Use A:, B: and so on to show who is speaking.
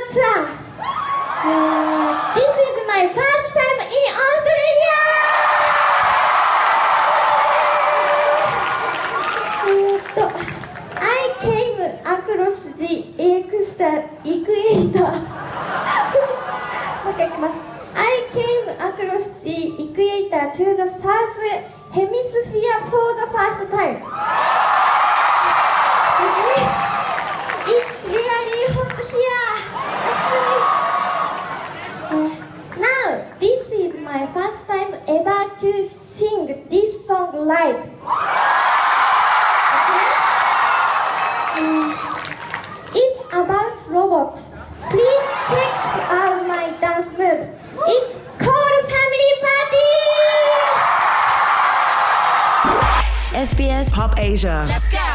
A: tour. This is my first time in Australia. I came across the equator. I came across the equator to the south hemisphere for the first time. Okay? It's really hot here. Now, this is my first time ever to sing this song live. Okay? It's about robot. Please check out my dance move. It's called Family Party!
B: SBS Pop Asia.
C: Let's go!